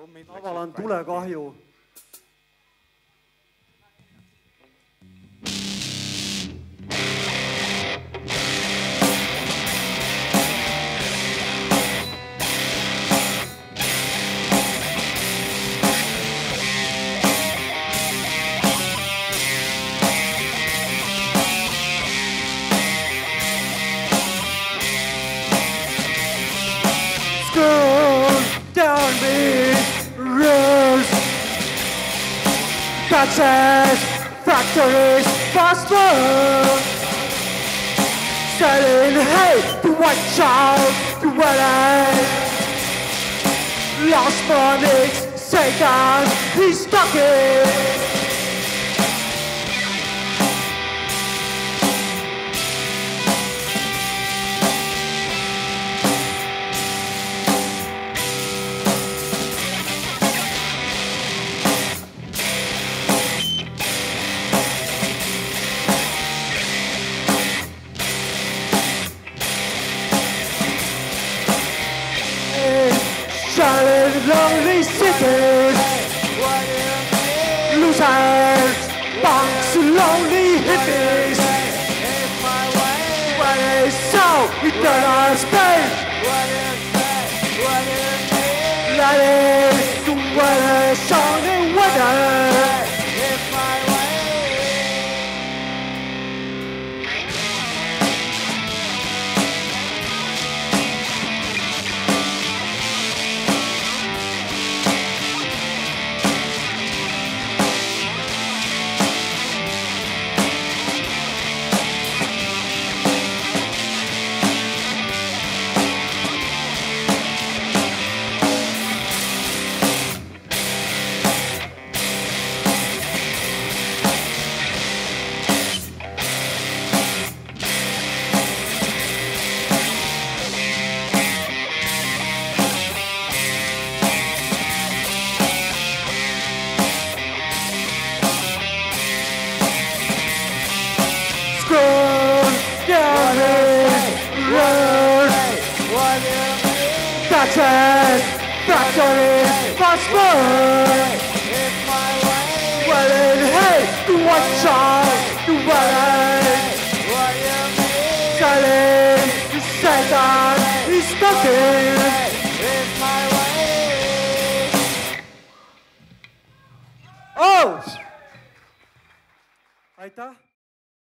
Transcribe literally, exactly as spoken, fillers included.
avalan tulekahju. Down me, roost, catches, factories, fast food, selling hate to white child, to wedding, lost money, Satan, he's talking. Shining lonely cities, losers, punks, lonely hippies. When it's so eternal space, let it when it's sunny weather. Catches, factories, fast food. Well, in hate, to watch out, to wear